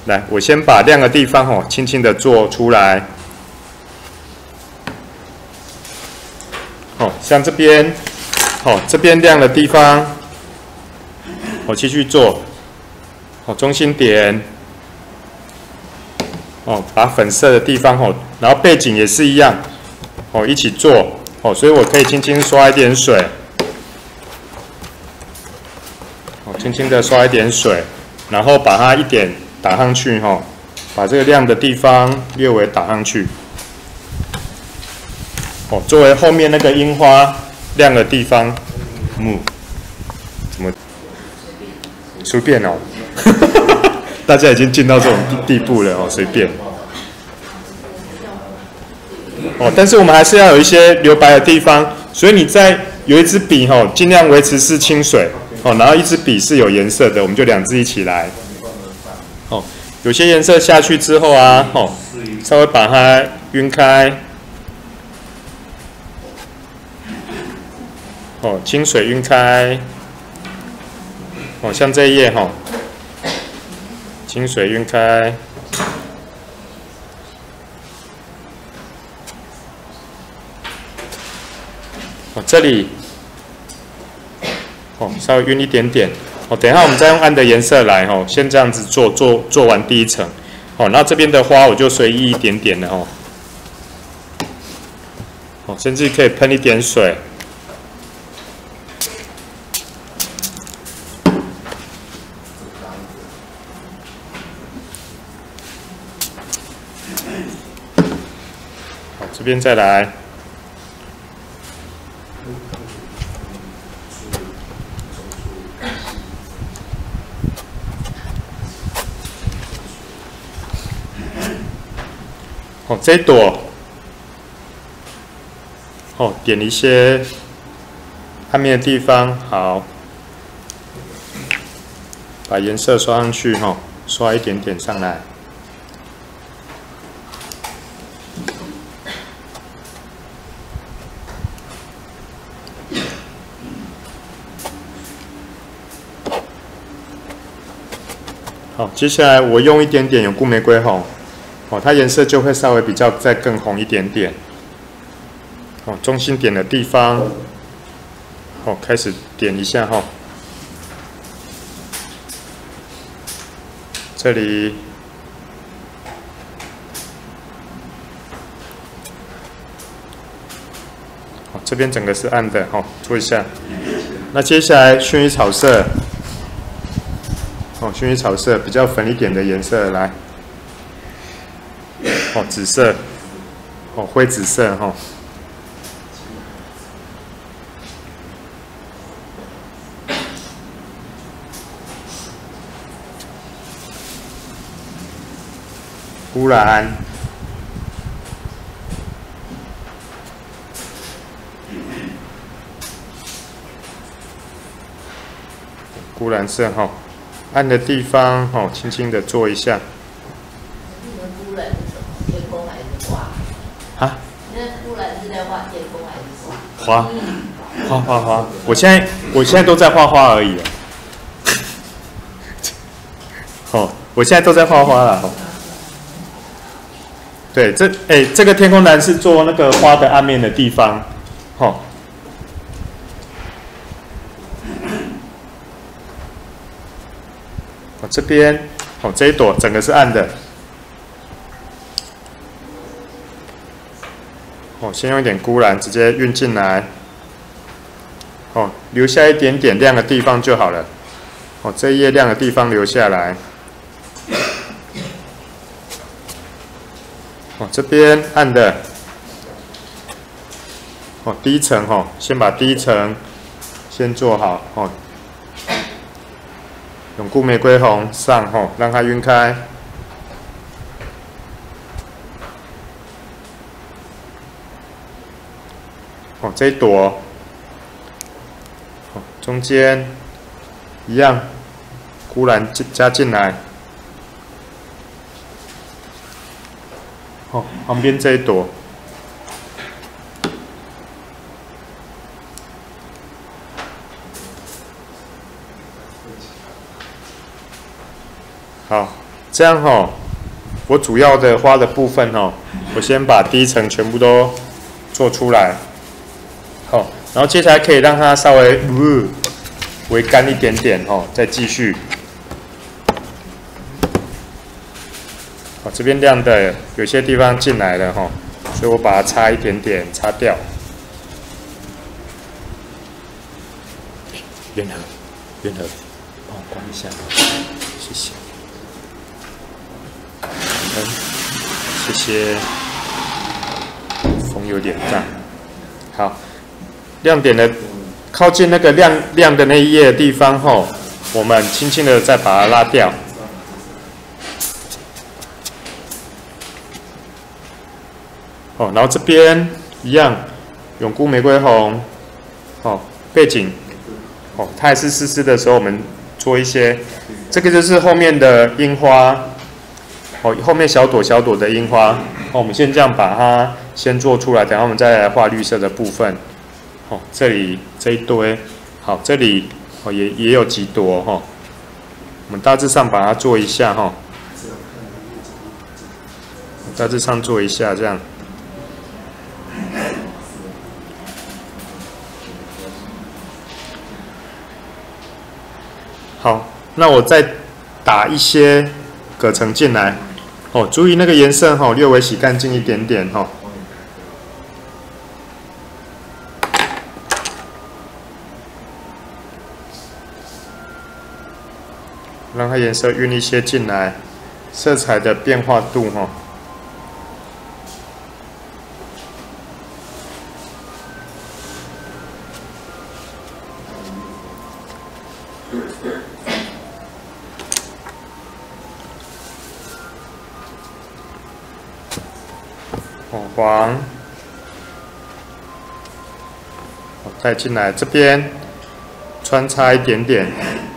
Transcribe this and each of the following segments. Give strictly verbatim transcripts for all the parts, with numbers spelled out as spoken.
来，我先把亮的地方哦，轻轻的做出来。哦，像这边，哦，这边亮的地方，我继续做。哦，中心点。哦，把粉色的地方哦，然后背景也是一样，哦，一起做。哦，所以我可以轻轻刷一点水。哦，轻轻的刷一点水，然后把它一点。打上去哈、哦，把这个亮的地方略微打上去。哦，作为后面那个樱花亮的地方，木、嗯，怎么随便哦？大家已经进到这种地步了哦，随便。哦，但是我们还是要有一些留白的地方，所以你在有一支笔哈、哦，尽量维持是清水哦，然后一支笔是有颜色的，我们就两支一起来。哦，有些颜色下去之后啊，哦，稍微把它晕开，哦，清水晕开，哦，像这一页哈、哦，清水晕开，哦，这里，哦，稍微晕一点点。哦，等一下我们再用暗的颜色来哦，先这样子做做做完第一层，哦，那这边的花我就随意一点点的哦，哦，甚至可以喷一点水，好，这边再来。哦，这一朵，哦，点一些暗面的地方，好，把颜色刷上去哈、哦，刷一点点上来。好，接下来我用一点点有顾玫瑰红。哦，它颜色就会稍微比较再更红一点点。哦，中心点的地方，哦，开始点一下哈、哦。这里，哦，这边整个是暗的哈、哦，做一下。那接下来薰衣草色，哦，薰衣草色比较粉一点的颜色来。哦，紫色，哦，灰紫色哈、哦，钴蓝，钴蓝色哈、哦，暗的地方哦，轻轻的做一下。啊？你那钴蓝是在画天空还是画？花，花花花。我现在我现在都在画花而已。哦，我现在都在画花了。哦。对，这哎，这个天空蓝是做那个花的暗面的地方。哦。哦，这边哦，这一朵整个是暗的。哦，先用一点钴蓝直接晕进来，哦，留下一点点亮的地方就好了。哦，这一页亮的地方留下来。哦，这边暗的。哦，第一层哦，先把第一层先做好哦。用钴玫瑰红上哦，让它晕开。哦，这一朵，哦，中间一样，钴蓝加进来。哦，旁边这一朵，好， 这样哈，我主要的花的部分哈，我先把第一层全部都做出来，好，然后接下来可以让它稍微呃微干一点点哈，再继续。好，这边亮的有些地方进来了哈，所以我把它擦一点点，擦掉。元和，元和，帮我关一下，谢谢。嗯，谢谢。风有点大。好，亮点的靠近那个亮亮的那一页的地方后，我们轻轻的再把它拉掉。哦，然后这边一样，永固玫瑰红，哦，背景。哦，它还是湿湿的时候，我们做一些，这个就是后面的樱花，哦，后面小朵小朵的樱花，哦，我们先这样把它先做出来，等下我们再来画绿色的部分。哦，这里这一堆，好，这里哦也也有几朵哈、哦，我们大致上把它做一下哈、哦，大致上做一下这样。好，那我再打一些葛层进来，哦，注意那个颜色哈、哦，略微洗干净一点点哈、哦，让它颜色晕一些进来，色彩的变化度哈、哦。哦，黄，我带进来这边，穿插一点点，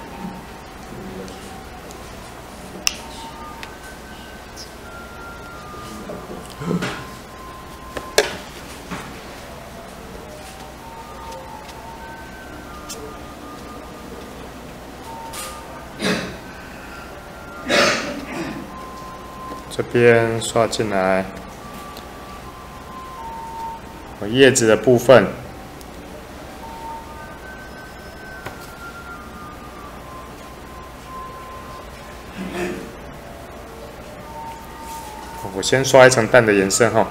这边刷进来。叶子的部分，我先刷一层淡的颜色哈。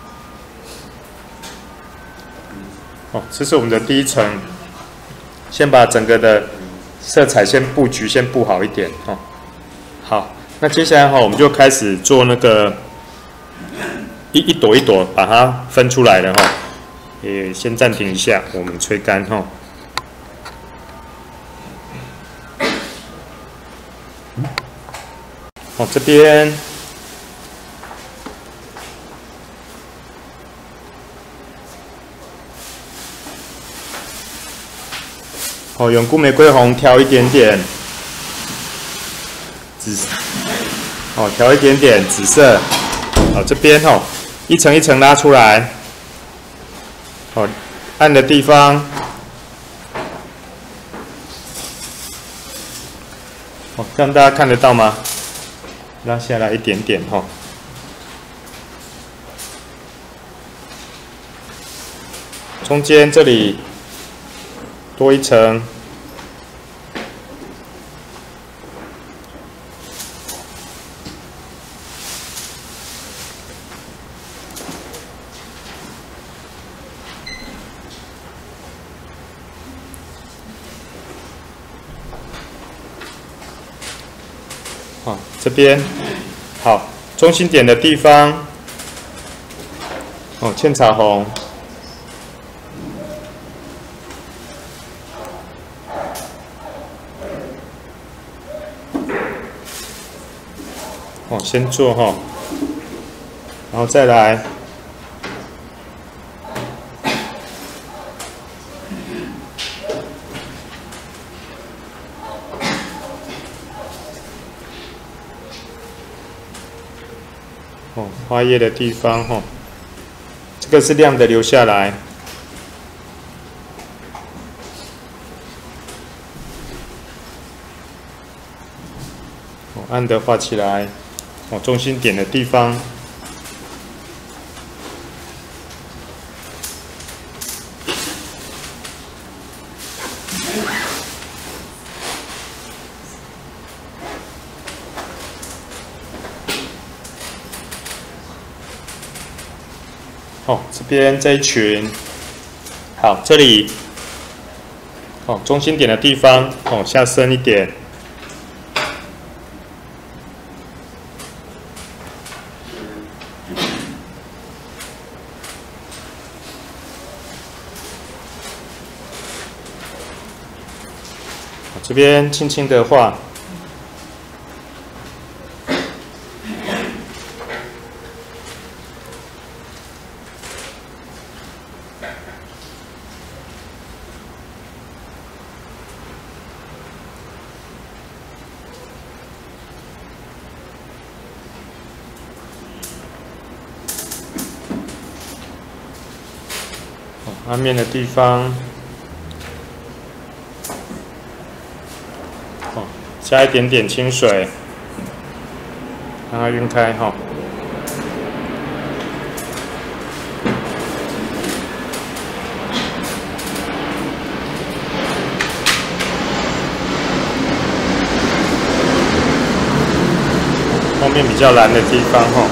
哦，这是我们的第一层，先把整个的色彩先布局先布好一点哈。好，那接下来哈，我们就开始做那个一一朵一朵把它分出来了哈。也先暂停一下，我们吹干哈。哦，这边哦，永固玫瑰红调一点点紫，哦，调一点点紫色。哦，这边哦，一层一层拉出来。哦，暗的地方，哦，这样大家看得到吗？拉下来一点点哈、哦。中间这里多一层。哦，这边好，中心点的地方，哦，茜草红，哦，先做哈、哦，然后再来。哦，花叶的地方哈、哦，这个是亮的留下来。哦，暗慢的画起来。哦，中心点的地方。哦，这边这一群，好，这里，哦，中心点的地方，哦，下深一点。这边轻轻的画。暗面的地方，哦，加一点点清水，让它晕开哈。后面比较蓝的地方哈。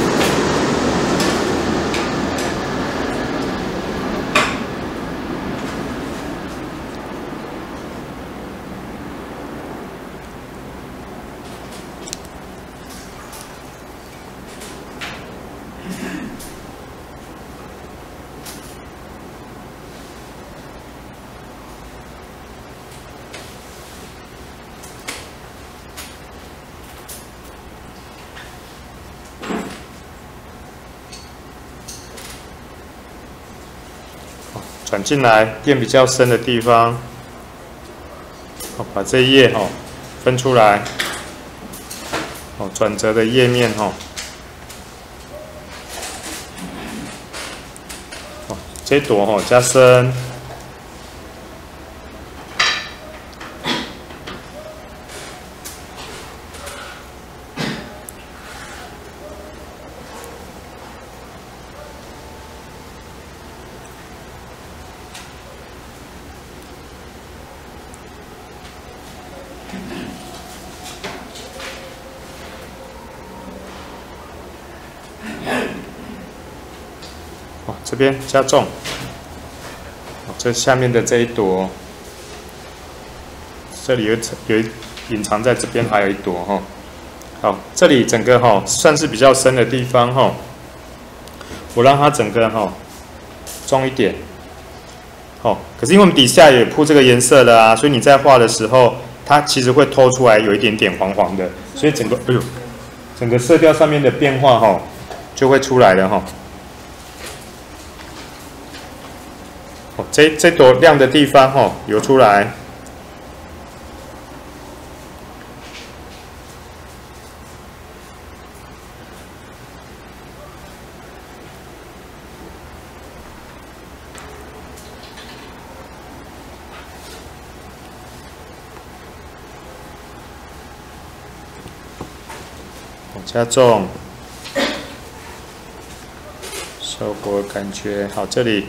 转进来，变比较深的地方，好，把这一页哈分出来，哦，转折的页面哈，哦，这一朵哈加深，这边加重，这下面的这一朵，这里有有隐藏在这边还有一朵哈。好，这里整个哈算是比较深的地方哈，我让它整个哈重一点。好，可是因为我们底下也铺这个颜色了啊，所以你在画的时候，它其实会透出来有一点点黄黄的，所以整个哎呦，整个色调上面的变化哈就会出来了哈。这这朵亮的地方哈、哦，游出来，加重，效果感觉好，这里。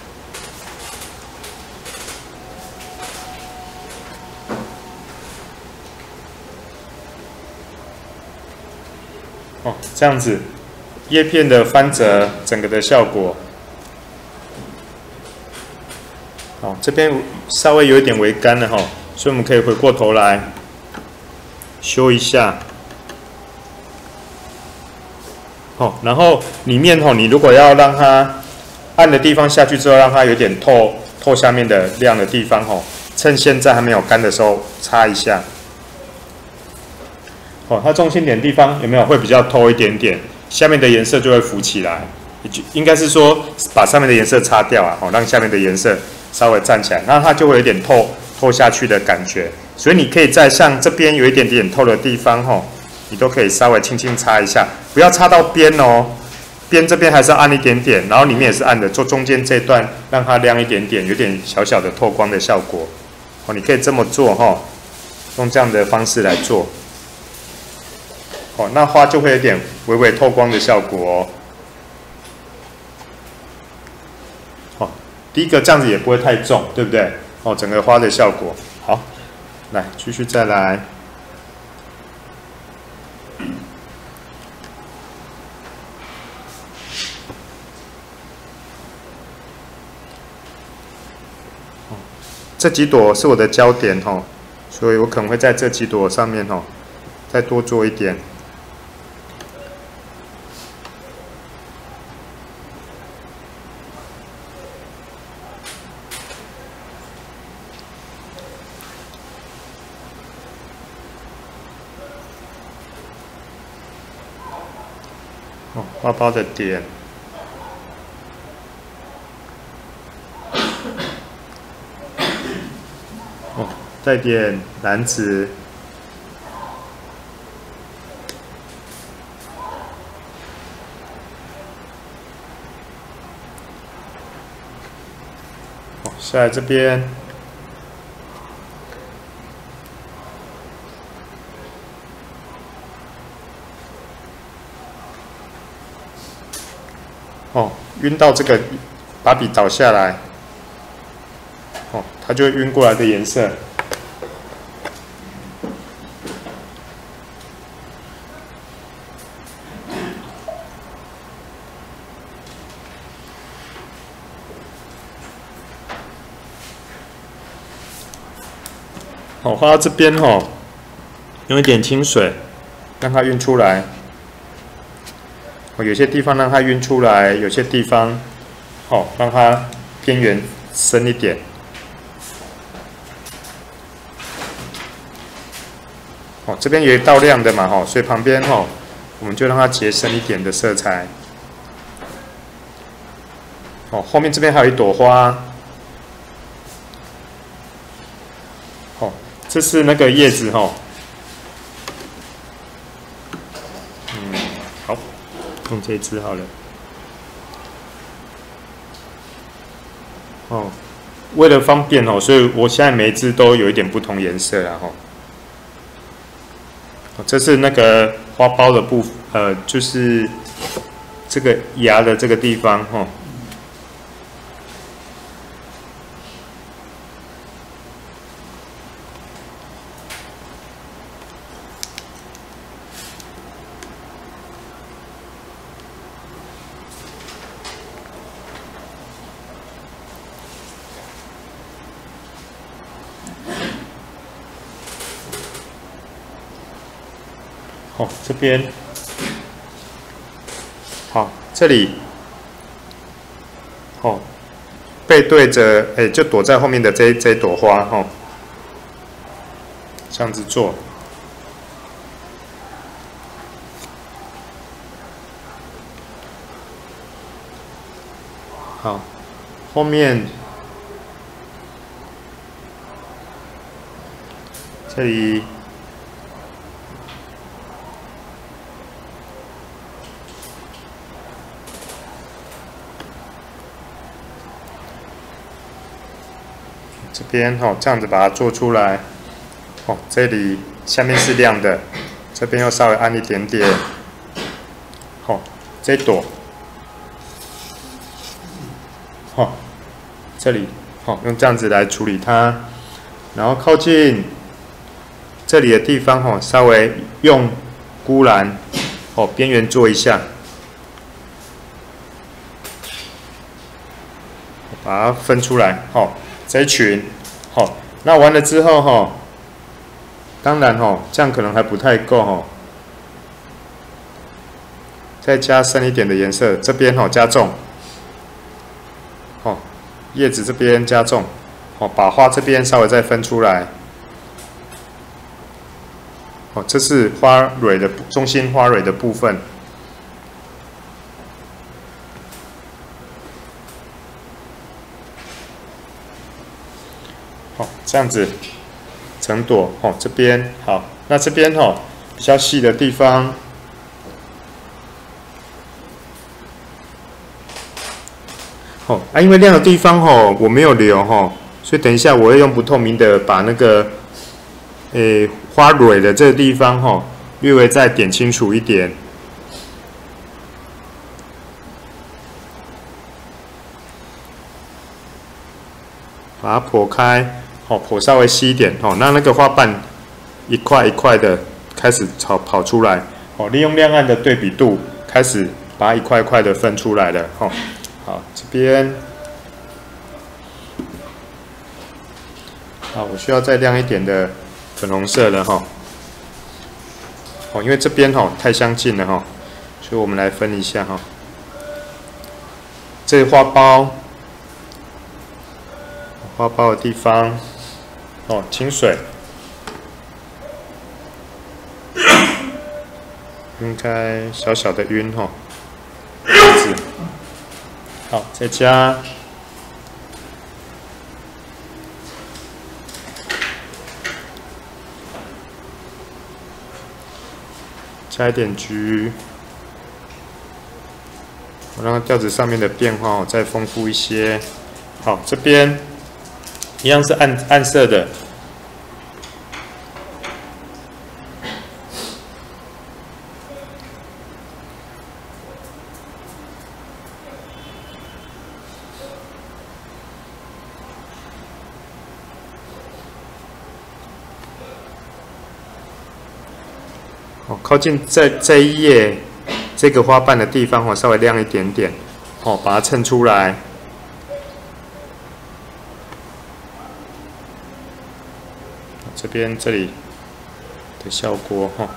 哦，这样子，叶片的翻折，整个的效果，好，这边稍微有一点微干了哈，所以我们可以回过头来修一下，哦，然后里面哈，你如果要让它暗的地方下去之后，让它有点透透下面的亮的地方哈，趁现在还没有干的时候擦一下。哦，它中心点地方有没有会比较透一点点，下面的颜色就会浮起来。应该是说把上面的颜色擦掉啊，哦，让下面的颜色稍微站起来，那它就会有点透透下去的感觉。所以你可以在像这边有一点点透的地方，吼，你都可以稍微轻轻擦一下，不要擦到边哦，边这边还是要暗一点点，然后里面也是暗的，做中间这段让它亮一点点，有点小小的透光的效果。哦，你可以这么做哈，用这样的方式来做。 哦，那花就会有点微微透光的效果哦。哦，第一个这样子也不会太重，对不对？哦，整个花的效果好。来，继续再来。这几朵是我的焦点吼，所以我可能会在这几朵上面吼，再多做一点。哦，花苞的点。再点蓝紫，哦，下来这边，哦，晕到这个，把笔倒下来，哦，它就会晕过来的颜色。好，画到这边吼，用一点清水，让它晕出来。哦，有些地方让它晕出来，有些地方，哦，让它边缘深一点。哦，这边有一道亮的嘛，吼，所以旁边吼，我们就让它结深一点的色彩。哦，后面这边还有一朵花。哦。这是那个叶子哈，嗯，好，用这一支好了。哦，为了方便哦，所以我现在每一支都有一点不同颜色啦哈。哦，这是那个花苞的部分，呃，就是这个芽的这个地方哈。哦，这边，好，这里，哦，背对着，哎，就躲在后面的这这一朵花，哦，这样子做，好，后面这里。这边哦，这样子把它做出来，哦，这里下面是亮的，这边又稍微暗一点点，哦，这一朵，哦，这里，哦，用这样子来处理它，然后靠近这里的地方，哦，稍微用钴蓝，哦，边缘做一下，把它分出来，哦。这一群，好、哦，那完了之后哈、哦，当然哈、哦，这样可能还不太够哈、哦，再加深一点的颜色，这边哈、哦、加重，哦，叶子这边加重，哦，把花这边稍微再分出来，哦，这是花蕊的中心花蕊的部分。哦，这样子，整朵哦，这边好，那这边哦比较细的地方，哦啊，因为亮的地方哦我没有留哦，所以等一下我会用不透明的把那个，诶花蕊的这个地方哦， 略微再点清楚一点。把它剖开，哦，剖稍微细一点，哦，让那个花瓣一块一块的开始跑跑出来，哦，利用亮暗的对比度，开始把它一块一块的分出来了，哦，好，这边，好，我需要再亮一点的粉红色了，哈，哦，因为这边哈太相近了哈，所以我们来分一下哈，这花苞。花苞的地方，哦，清水，应该小小的晕哈，这样子，好，再加加一点橘，我让调子上面的变化哦再丰富一些。好，这边。一样是暗暗色的，哦，靠近这这一页这个花瓣的地方，哦，稍微亮一点点，哦，把它衬出来。这边这里的效果哈，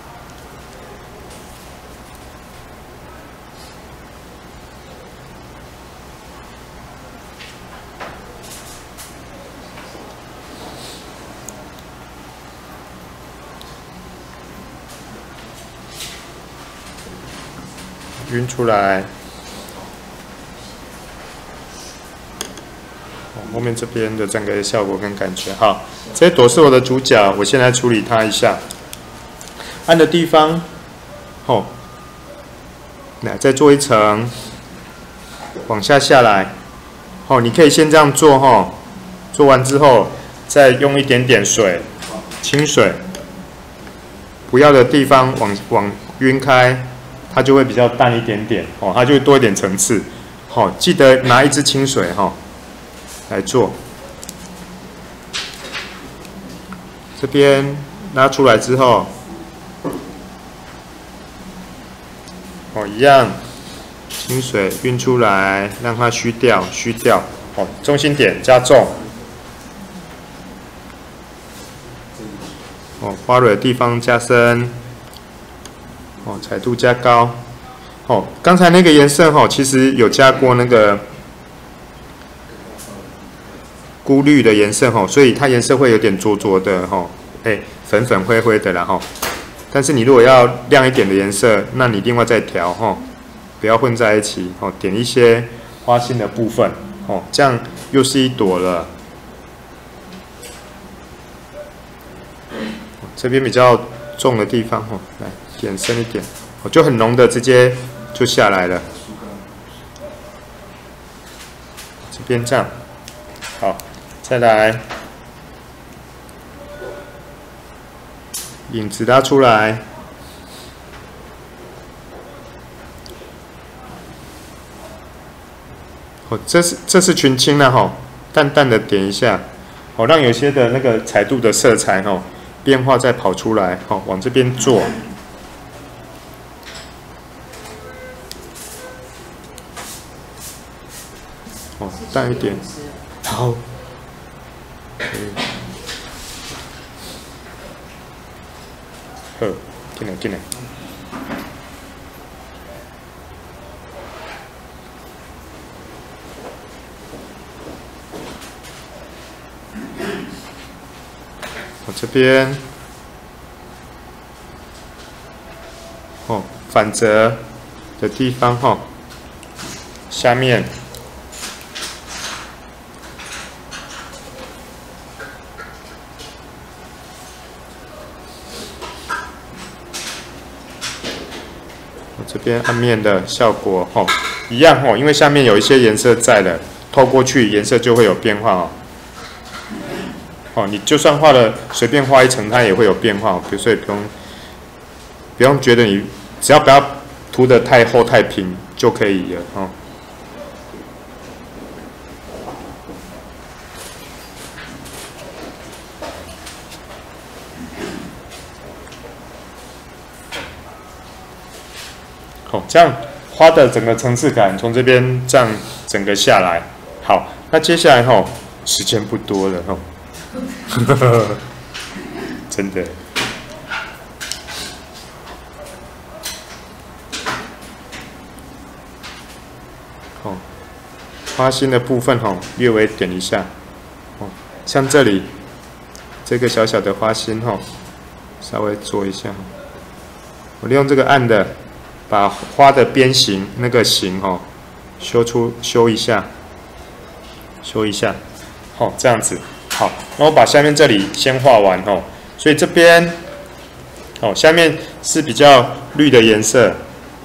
晕出来。后面这边的整个效果跟感觉，好，这朵是我的主角，我先来处理它一下。暗的地方，哦，来再做一层，往下下来，哦，你可以先这样做哈、哦，做完之后再用一点点水，清水，不要的地方往往晕开，它就会比较淡一点点，哦，它就会多一点层次，好、哦，记得拿一支清水哈。哦来做，这边拉出来之后，哦，一样，清水晕出来，让它虚掉，虚掉，哦，中心点加重，哦，花蕊的地方加深，哦，彩度加高，哦，刚才那个颜色哈，其实有加过那个。钴绿的颜色哈，所以它颜色会有点浊浊的哈，哎，粉粉灰灰的啦哈。但是你如果要亮一点的颜色，那你另外再调哈，不要混在一起哦。点一些花心的部分哦，这样又是一朵了。这边比较重的地方哦，来点深一点，哦，就很浓的直接就下来了。这边这样，好。再来，影子拉出来，哦，这是这是群青了哈，淡淡的点一下，哦，让有些的那个彩度的色彩哈变化再跑出来，哦，往这边做，哦，淡一点，好。好，进来进来。我这边，哦，反折的地方哈、哦，下面。这边暗面的效果吼，一样吼，因为下面有一些颜色在的，透过去颜色就会有变化哦。哦，你就算画了随便画一层，它也会有变化，比如说也不用不用觉得你只要不要涂得太厚太平就可以了哦。好，这样花的整个层次感从这边这样整个下来。好，那接下来吼，时间不多了吼，真的。哦，花心的部分吼，略微点一下。哦，像这里这个小小的花心吼，稍微做一下。我利用这个暗的，把花的边形那个形吼修出修一下。修一下，好、哦，这样子，好，那我把下面这里先画完哦，所以这边，哦，下面是比较绿的颜色，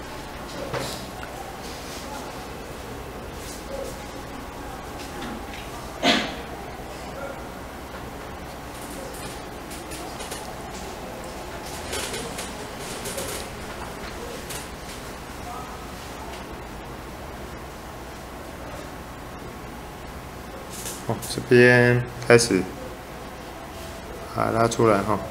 哦，这边开始把它拉出来哈。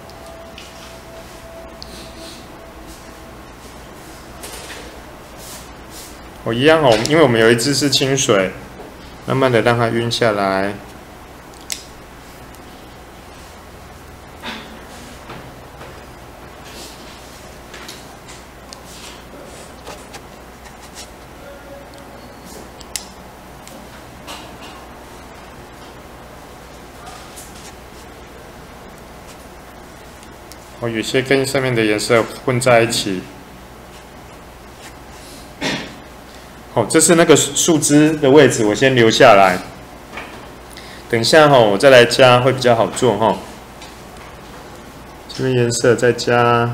我、哦、一样哦，因为我们有一支是清水，慢慢的让它晕下来。哦，有些跟上面的颜色混在一起。哦，这是那个树枝的位置，我先留下来。等一下哈、哦，我再来加会比较好做哈、哦。这边颜色再加。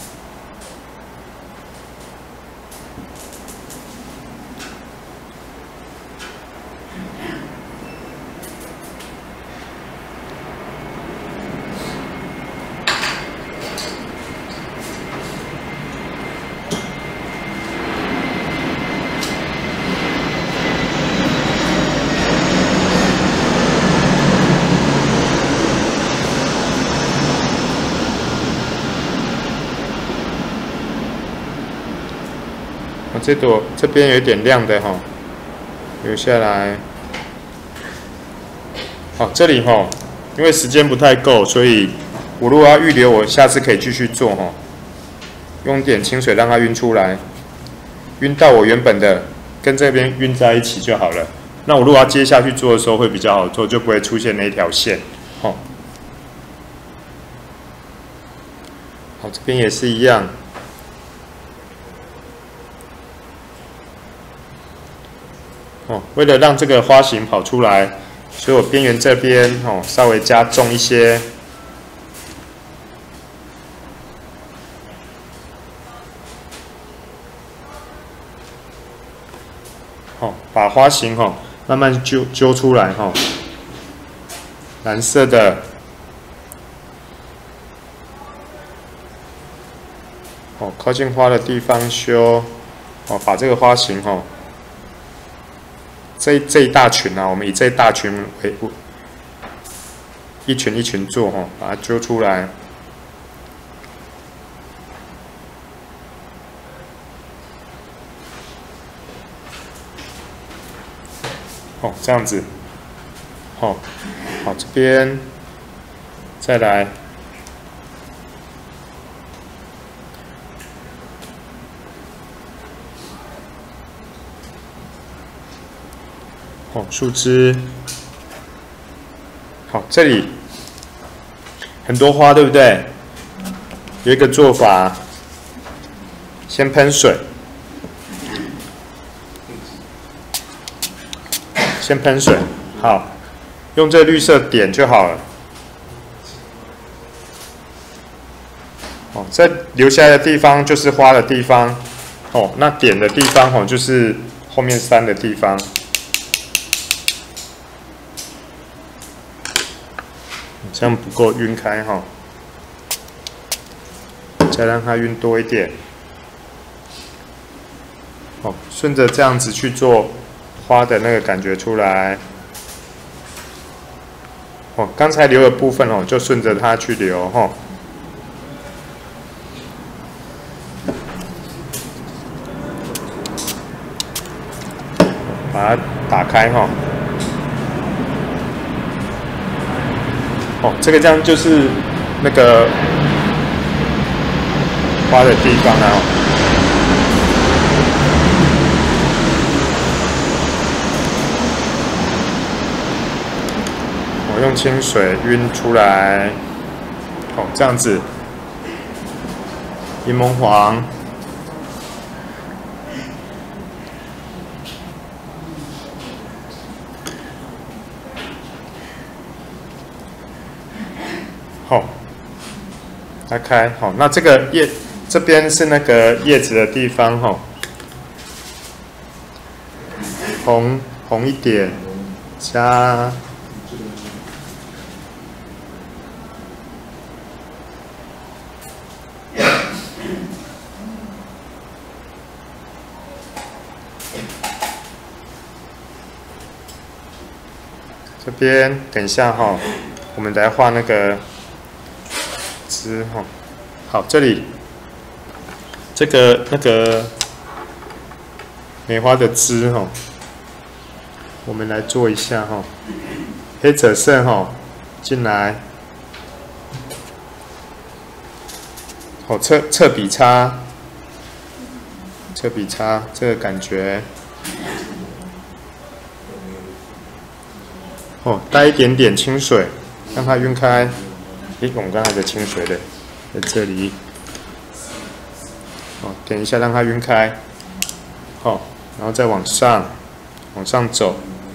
这朵这边有点亮的哈，留下来。好，这里哈，因为时间不太够，所以我如果要预留，我下次可以继续做哈。用点清水让它晕出来，晕到我原本的跟这边晕在一起就好了。那我如果要接下去做的时候会比较好做，就不会出现那一条线。哈，好，这边也是一样。哦，为了让这个花型跑出来，所以我边缘这边哦稍微加重一些。哦，把花型哦慢慢揪揪出来哈、哦。蓝色的，哦，靠近花的地方修，哦，把这个花型哦。这这一大群啊，我们以这一大群为一群一群做哈，把它揪出来。哦，这样子，哦，好，这边再来。哦，树枝，好，这里很多花，对不对？有一个做法，先喷水，先喷水，好，用这绿色点就好了。哦，这留下来的地方就是花的地方，哦，那点的地方哦就是后面山的地方。这样不够晕开哈。 再让它晕多一点。哦，顺着这样子去做花的那个感觉出来。哦，刚才留的部分哦，就顺着它去留哈。把它打开哈。哦，这个这样就是那个花的地方啊。我用清水晕出来。哦，这样子。柠檬黄。好，拉开。好，那这个叶这边是那个叶子的地方，哈，红红一点，加这边等一下哈，我们来画那个。枝哈，好，这里这个那个梅花的枝哈，我们来做一下哈，黑赭色哈进来，哦，侧侧笔擦，侧笔擦这个感觉，哦，带一点点清水，让它晕开。诶，我们刚才的清水的在这里，哦，点一下让它晕开，好，然后再往上，往上走，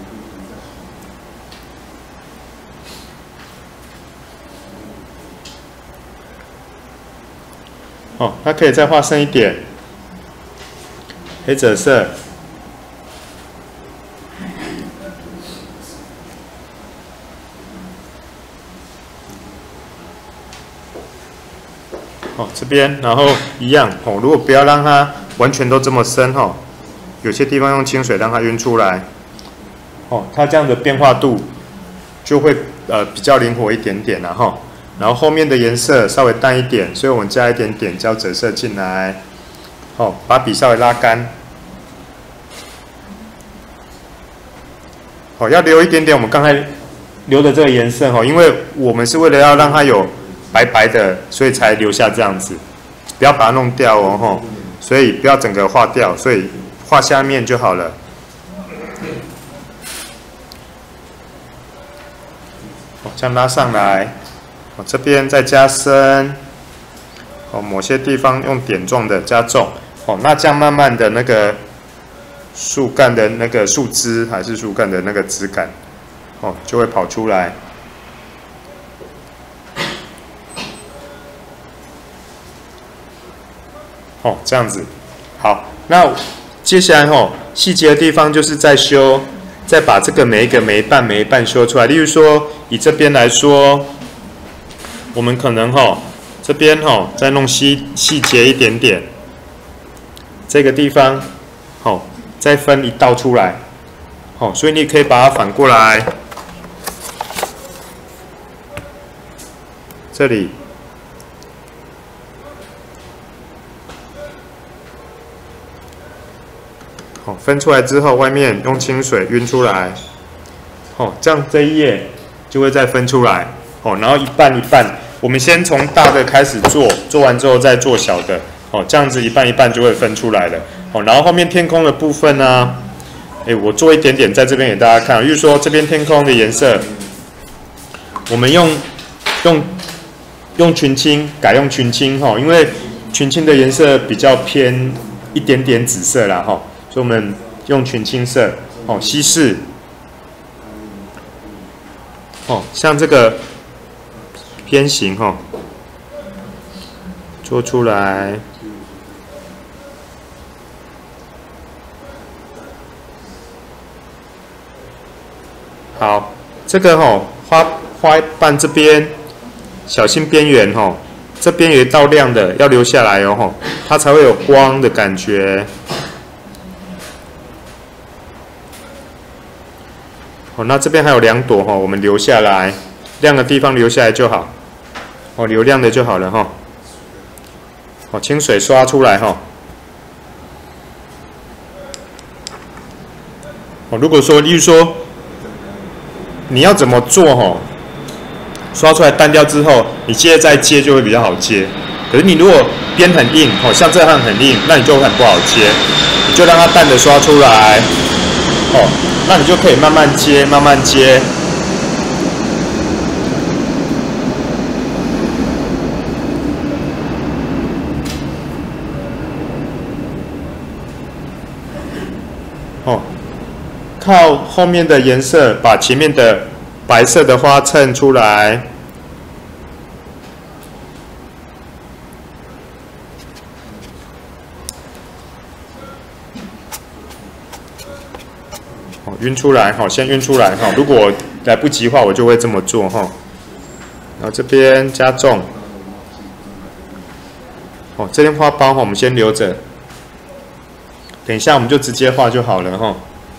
哦，它可以再画深一点，黑赭色。哦，这边，然后一样哦。如果不要让它完全都这么深哈，有些地方用清水让它晕出来，哦，它这样的变化度就会呃比较灵活一点点然后，然后后面的颜色稍微淡一点，所以我们加一点点胶赭色进来，哦，把笔稍微拉干，哦，要留一点点我们刚才留的这个颜色哈，因为我们是为了要让它有。白白的，所以才留下这样子，不要把它弄掉哦吼，所以不要整个画掉，所以画下面就好了。哦，这样拉上来，哦，这边再加深，哦，某些地方用点状的加重，哦，那这样慢慢的那个树干的那个树枝还是树干的那个枝感，哦，就会跑出来。哦，这样子，好，那接下来吼，细节的地方就是在修，再把这个每一个每一半每一半修出来。例如说，以这边来说，我们可能吼这边吼再弄细细节一点点，这个地方吼再分一道出来，好，所以你可以把它反过来，这里。好，分出来之后，外面用清水晕出来，哦，这样这一页就会再分出来，哦，然后一半一半，我们先从大的开始做，做完之后再做小的，哦，这样子一半一半就会分出来了，哦，然后后面天空的部分呢、啊，哎，我做一点点在这边给大家看，比如说这边天空的颜色，我们用用用群青改用群青哈，因为群青的颜色比较偏一点点紫色啦哈。所以我们用群青色，哦，稀释，哦，像这个偏形哈、哦，做出来，好，这个哈、哦、花花瓣这边小心边缘哈、哦， 这边有一道亮的要留下来哦，吼，它才会有光的感觉。哦，那这边还有两朵哈，我们留下来，亮的地方留下来就好。哦，留亮的就好了哈。哦，清水刷出来哈。哦，如果说，例如说，你要怎么做哈？刷出来淡掉之后，你接着再接就会比较好接。可是你如果边很硬，哦，像这样很硬，那你就很不好接。你就让它淡的刷出来，哦，那你就可以慢慢接，慢慢接。哦，靠后面的颜色把前面的白色的花衬出来。哦，晕出来，好，先晕出来哈。如果来不及的话，我就会这么做哈。然后这边加重。哦，这边花苞哈，我们先留着。等一下我们就直接画就好了哈。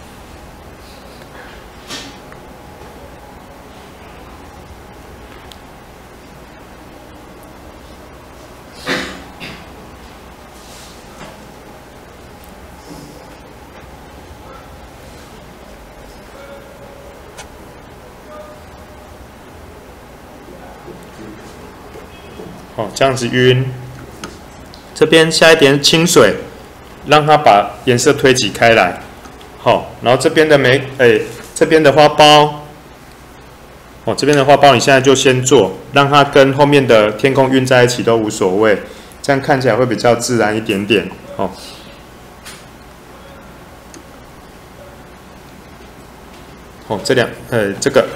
哦，这样子晕。这边下一点清水。让它把颜色推挤开来，好，然后这边的玫，哎，这边的花苞，哦，这边的花苞你现在就先做，让它跟后面的天空晕在一起都无所谓，这样看起来会比较自然一点点，哦。哦，这两，呃，这个。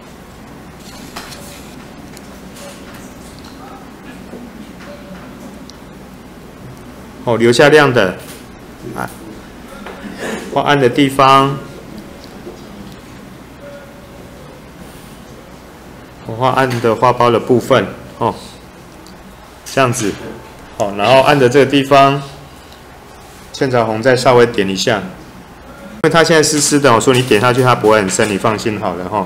哦，留下亮的。啊，画暗的地方，我画暗的花苞的部分，哦，这样子，好，然后暗的这个地方，线条红再稍微点一下，因为它现在湿湿的，我说你点下去它不会很深，你放心好了哈。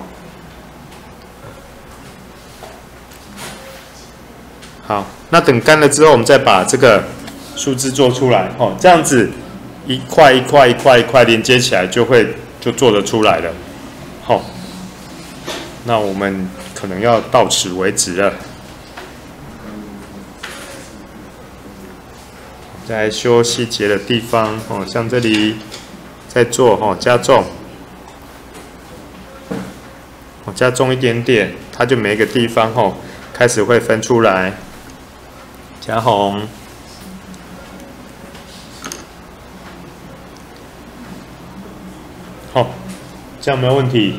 好，那等干了之后，我们再把这个树枝做出来，哦，这样子。一块一块一块一块连接起来，就会就做得出来了。好，那我们可能要到此为止了。再修细节的地方哦，像这里再做哦，加重，哦加重一点点，它就每个地方哦开始会分出来，加红。好，这样没有问题。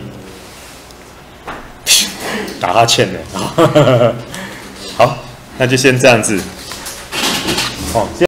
打哈欠呢，好，那就先这样子。哦。